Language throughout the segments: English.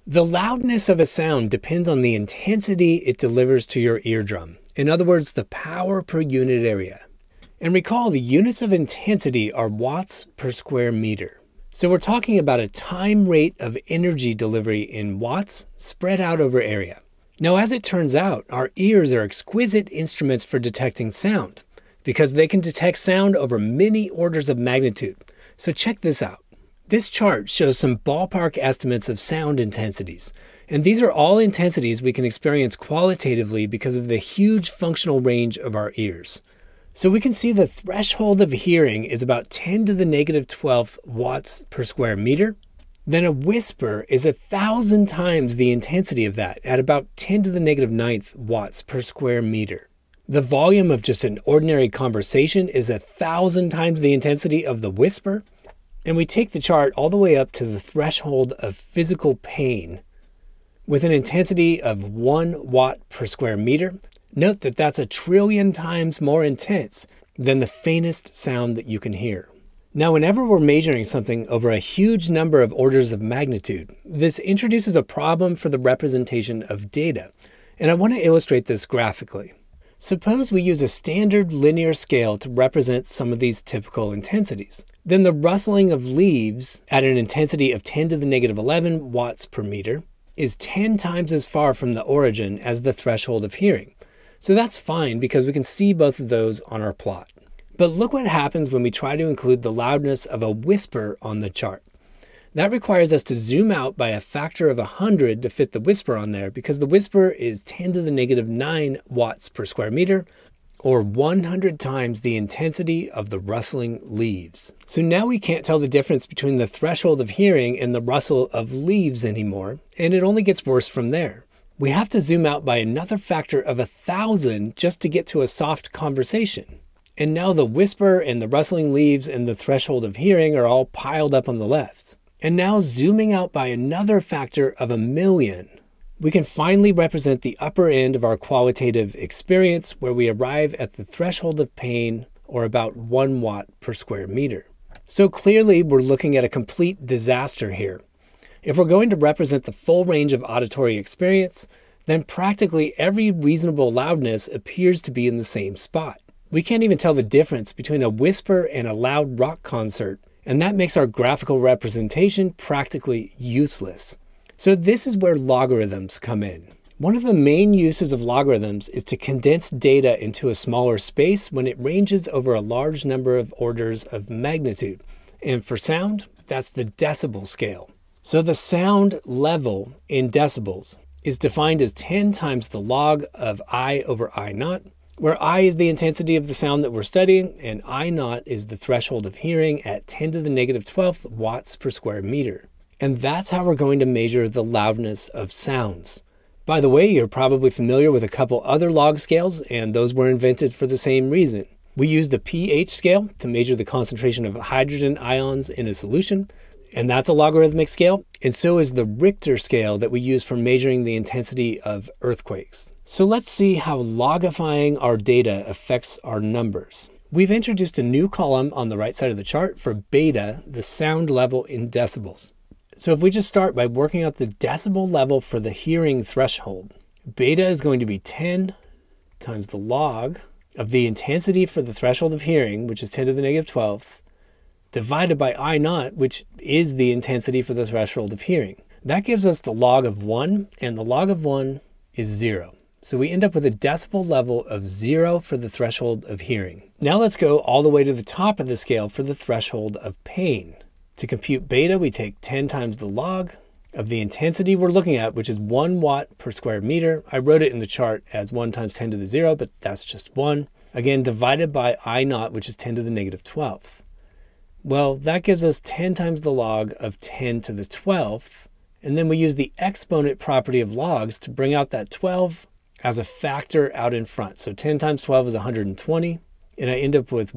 The loudness of a sound depends on the intensity it delivers to your eardrum. In other words, the power per unit area. And recall, the units of intensity are watts per square meter. So we're talking about a time rate of energy delivery in watts spread out over area. Now, as it turns out, our ears are exquisite instruments for detecting sound because they can detect sound over many orders of magnitude. So check this out. This chart shows some ballpark estimates of sound intensities. And these are all intensities we can experience qualitatively because of the huge functional range of our ears. So we can see the threshold of hearing is about 10 to the negative 12th watts per square meter. Then a whisper is 1,000 times the intensity of that at about 10 to the negative 9th watts per square meter. The volume of just an ordinary conversation is 1,000 times the intensity of the whisper. And we take the chart all the way up to the threshold of physical pain with an intensity of 1 watt per square meter. Note that that's 1 trillion times more intense than the faintest sound that you can hear. Now, whenever we're measuring something over a huge number of orders of magnitude, this introduces a problem for the representation of data. And I want to illustrate this graphically. Suppose we use a standard linear scale to represent some of these typical intensities. Then the rustling of leaves at an intensity of 10 to the negative 11 watts per meter is 10 times as far from the origin as the threshold of hearing. So that's fine because we can see both of those on our plot. But look what happens when we try to include the loudness of a whisper on the chart. That requires us to zoom out by a factor of 100 to fit the whisper on there because the whisper is 10 to the negative 9 watts per square meter, or 100 times the intensity of the rustling leaves. So now we can't tell the difference between the threshold of hearing and the rustle of leaves anymore, and it only gets worse from there. We have to zoom out by another factor of 1,000 just to get to a soft conversation. And now the whisper and the rustling leaves and the threshold of hearing are all piled up on the left. And now zooming out by another factor of 1,000,000, we can finally represent the upper end of our qualitative experience where we arrive at the threshold of pain, or about 1 watt per square meter. So clearly we're looking at a complete disaster here. If we're going to represent the full range of auditory experience, then practically every reasonable loudness appears to be in the same spot. We can't even tell the difference between a whisper and a loud rock concert, and that makes our graphical representation practically useless. So this is where logarithms come in. One of the main uses of logarithms is to condense data into a smaller space when it ranges over a large number of orders of magnitude. And for sound, that's the decibel scale. So the sound level in decibels is defined as 10 times the log of I over I naught, where I is the intensity of the sound that we're studying, and I naught is the threshold of hearing at 10 to the negative 12th watts per square meter. And that's how we're going to measure the loudness of sounds. By the way, you're probably familiar with a couple other log scales, and those were invented for the same reason. We use the pH scale to measure the concentration of hydrogen ions in a solution, and that's a logarithmic scale. And so is the Richter scale that we use for measuring the intensity of earthquakes. So let's see how logifying our data affects our numbers. We've introduced a new column on the right side of the chart for beta, the sound level in decibels. So if we just start by working out the decibel level for the hearing threshold, beta is going to be 10 times the log of the intensity for the threshold of hearing, which is 10 to the negative 12th, divided by I naught, which is the intensity for the threshold of hearing. That gives us the log of 1, and the log of 1 is 0. So we end up with a decibel level of 0 for the threshold of hearing. Now let's go all the way to the top of the scale for the threshold of pain. To compute beta, we take 10 times the log of the intensity we're looking at, which is 1 watt per square meter. I wrote it in the chart as 1 times 10 to the 0, but that's just 1. Again, divided by I naught, which is 10 to the negative 12th. Well, that gives us 10 times the log of 10 to the 12th. And then we use the exponent property of logs to bring out that 12 as a factor out in front. So 10 times 12 is 120. And I end up with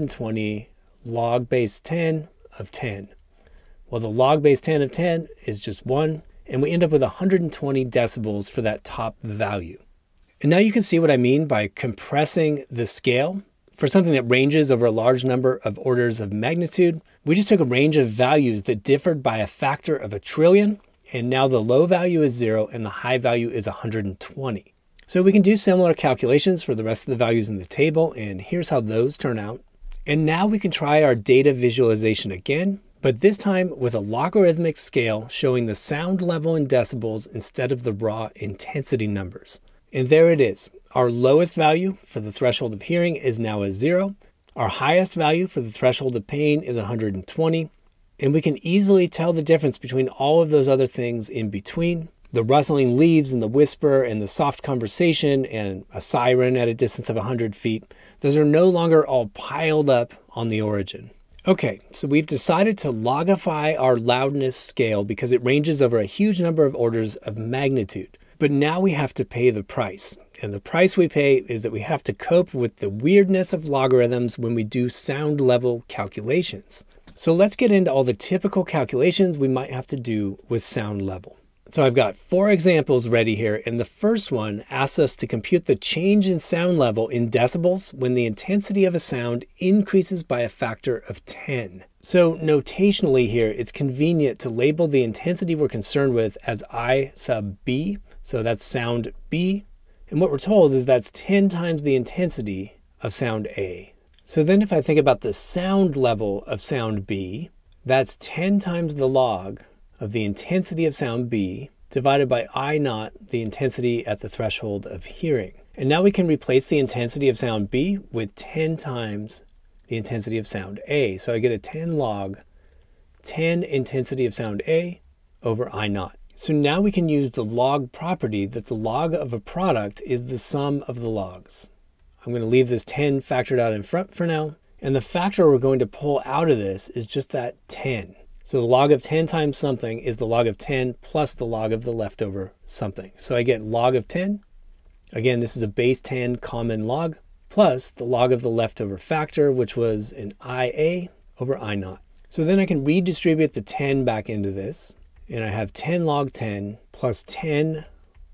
120 log base 10 of 10. Well, the log base 10 of 10 is just 1. And we end up with 120 decibels for that top value. And now you can see what I mean by compressing the scale. For something that ranges over a large number of orders of magnitude, we just took a range of values that differed by a factor of 1 trillion, And now the low value is 0 and the high value is 120. So we can do similar calculations for the rest of the values in the table, and here's how those turn out. And now we can try our data visualization again, but this time with a logarithmic scale showing the sound level in decibels instead of the raw intensity numbers. And there it is. Our lowest value for the threshold of hearing is now a 0. Our highest value for the threshold of pain is 120. And we can easily tell the difference between all of those other things in between. The rustling leaves and the whisper and the soft conversation and a siren at a distance of 100 feet, those are no longer all piled up on the origin. Okay, so we've decided to logify our loudness scale because it ranges over a huge number of orders of magnitude. But now we have to pay the price. And the price we pay is that we have to cope with the weirdness of logarithms when we do sound level calculations. So let's get into all the typical calculations we might have to do with sound level. So I've got 4 examples ready here, and the first one asks us to compute the change in sound level in decibels when the intensity of a sound increases by a factor of 10. So notationally here, it's convenient to label the intensity we're concerned with as I sub B, so that's sound B, and what we're told is that's 10 times the intensity of sound A. So then if I think about the sound level of sound B, that's 10 times the log of the intensity of sound B divided by I naught, the intensity at the threshold of hearing. And now we can replace the intensity of sound B with 10 times the intensity of sound A. So I get a 10 log, 10 intensity of sound A over I naught. So now we can use the log property that the log of a product is the sum of the logs. I'm going to leave this 10 factored out in front for now. And the factor we're going to pull out of this is just that 10. So the log of 10 times something is the log of 10 plus the log of the leftover something. So I get log of 10. Again, this is a base 10 common log plus the log of the leftover factor, which was an IA over I naught. So then I can redistribute the 10 back into this. And I have 10 log 10 plus 10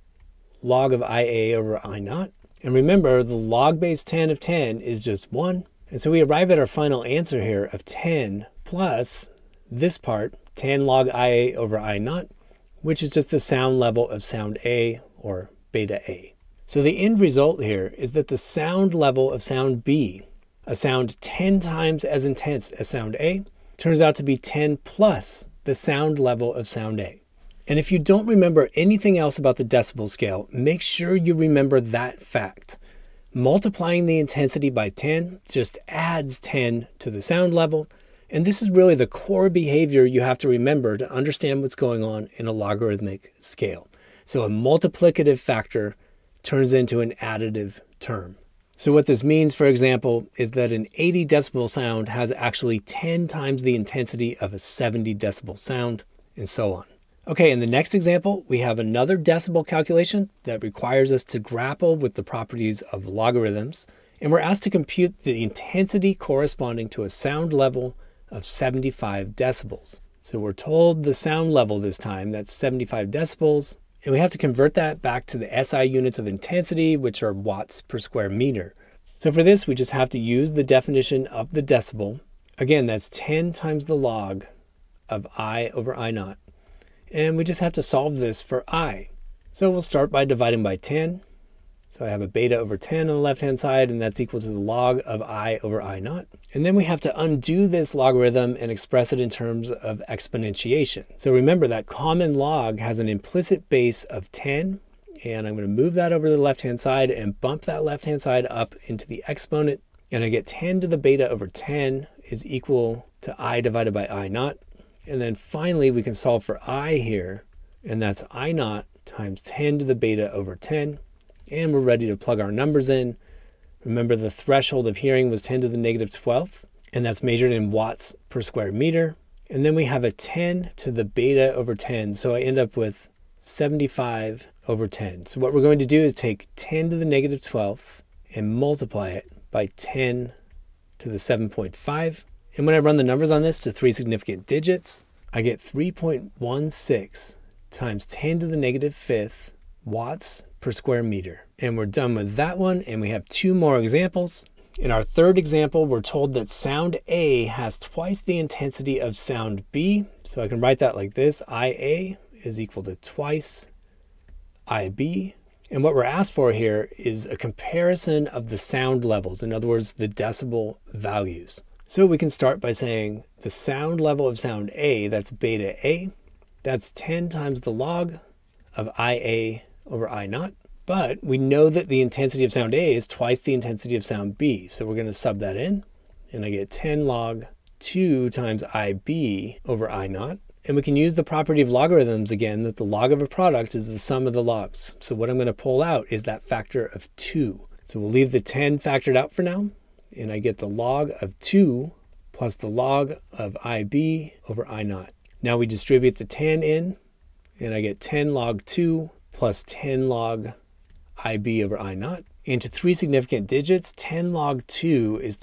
log of IA over I naught. And remember, the log base 10 of 10 is just 1. And so we arrive at our final answer here of 10 plus this part, 10 log IA over I naught, which is just the sound level of sound A or beta A. So the end result here is that the sound level of sound B, a sound 10 times as intense as sound A, turns out to be 10 plus the sound level of sound A. And if you don't remember anything else about the decibel scale, make sure you remember that fact. Multiplying the intensity by 10 just adds 10 to the sound level. And this is really the core behavior you have to remember to understand what's going on in a logarithmic scale. So a multiplicative factor turns into an additive term. So what this means, for example, is that an 80 decibel sound has actually 10 times the intensity of a 70 decibel sound, and so on. Okay, in the next example, we have another decibel calculation that requires us to grapple with the properties of logarithms, and we're asked to compute the intensity corresponding to a sound level of 75 decibels. So we're told the sound level this time, that's 75 decibels, and we have to convert that back to the SI units of intensity, which are watts per square meter. So for this, we just have to use the definition of the decibel. Again, that's 10 times the log of I over I naught. And we just have to solve this for I. So we'll start by dividing by 10. So I have a beta over 10 on the left-hand side, and that's equal to the log of I over I naught. And then we have to undo this logarithm and express it in terms of exponentiation. So remember that common log has an implicit base of 10, and I'm going to move that over to the left-hand side and bump that left-hand side up into the exponent, and I get 10 to the beta over 10 is equal to I divided by I naught. And then finally, we can solve for I here, and that's I naught times 10 to the beta over 10. And we're ready to plug our numbers in. Remember, the threshold of hearing was 10 to the negative 12th, and that's measured in watts per square meter. And then we have a 10 to the beta over 10, so I end up with 75 over 10. So what we're going to do is take 10 to the negative 12th and multiply it by 10 to the 7.5. And when I run the numbers on this to 3 significant digits, I get 3.16 times 10 to the negative 5th watts per square meter. And we're done with that one, and we have 2 more examples. In our third example, we're told that sound A has twice the intensity of sound B. So I can write that like this. IA is equal to twice IB. And what we're asked for here is a comparison of the sound levels, in other words, the decibel values. So we can start by saying the sound level of sound A, that's beta A, that's 10 times the log of IA over I naught. But we know that the intensity of sound A is twice the intensity of sound B. So we're going to sub that in, and I get 10 log 2 times IB over I naught. And we can use the property of logarithms again, that the log of a product is the sum of the logs. So what I'm going to pull out is that factor of 2. So we'll leave the 10 factored out for now, and I get the log of 2 plus the log of IB over I naught. Now we distribute the 10 in, and I get 10 log 2 plus 10 log IB over I naught. Into 3 significant digits, 10 log 2 is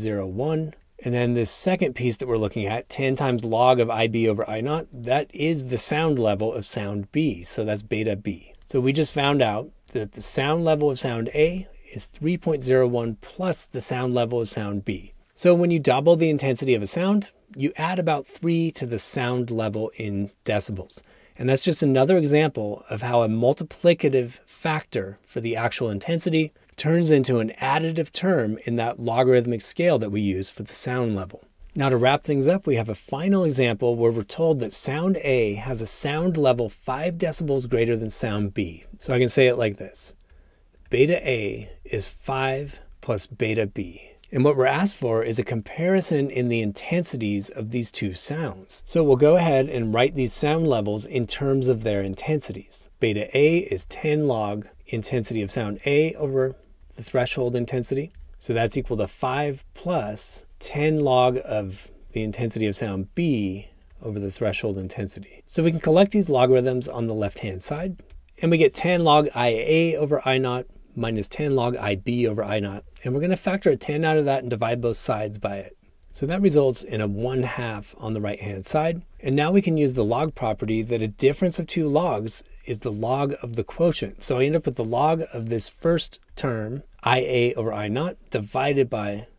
3.01. And then this second piece that we're looking at, 10 times log of IB over I naught, that is the sound level of sound B. So that's beta B. So we just found out that the sound level of sound A is 3.01 plus the sound level of sound B. So when you double the intensity of a sound, you add about 3 to the sound level in decibels. And that's just another example of how a multiplicative factor for the actual intensity turns into an additive term in that logarithmic scale that we use for the sound level. Now to wrap things up, we have a final example where we're told that sound A has a sound level 5 decibels greater than sound B. So I can say it like this. Beta A is 5 plus beta B. And what we're asked for is a comparison in the intensities of these two sounds. So we'll go ahead and write these sound levels in terms of their intensities. Beta A is 10 log intensity of sound A over the threshold intensity. So that's equal to 5 plus 10 log of the intensity of sound B over the threshold intensity. So we can collect these logarithms on the left-hand side, and we get 10 log IA over I naught minus 10 log IB over I naught. And we're going to factor a 10 out of that and divide both sides by it. So that results in a 1/2 on the right-hand side. And now we can use the log property that a difference of 2 logs is the log of the quotient. So I end up with the log of this first term, IA over I naught, divided by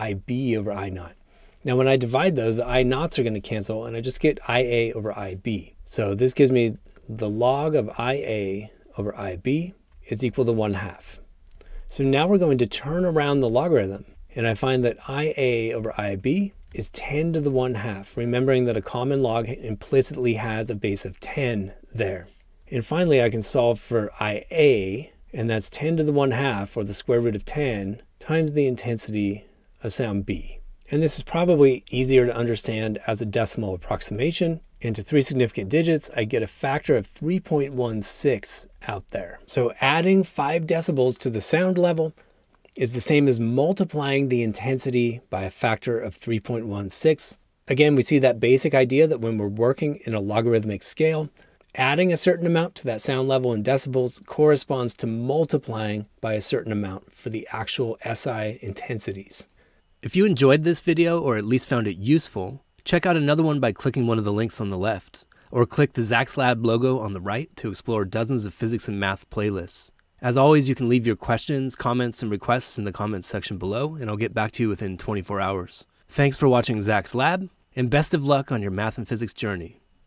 IB over I naught. Now when I divide those, the I naughts are going to cancel, and I just get IA over IB. So this gives me the log of IA over IB is equal to 1/2. So now we're going to turn around the logarithm, and I find that IA over IB is 10 to the 1/2, remembering that a common log implicitly has a base of 10 there. And finally, I can solve for IA, and that's 10 to the 1/2, or the square root of 10, times the intensity of sound B. And this is probably easier to understand as a decimal approximation. Into 3 significant digits, I get a factor of 3.16 out there. So adding 5 decibels to the sound level is the same as multiplying the intensity by a factor of 3.16. Again, we see that basic idea that when we're working in a logarithmic scale, adding a certain amount to that sound level in decibels corresponds to multiplying by a certain amount for the actual SI intensities. If you enjoyed this video, or at least found it useful, check out another one by clicking one of the links on the left, or click the Zach's Lab logo on the right to explore dozens of physics and math playlists. As always, you can leave your questions, comments, and requests in the comments section below, and I'll get back to you within 24 hours. Thanks for watching Zach's Lab, and best of luck on your math and physics journey.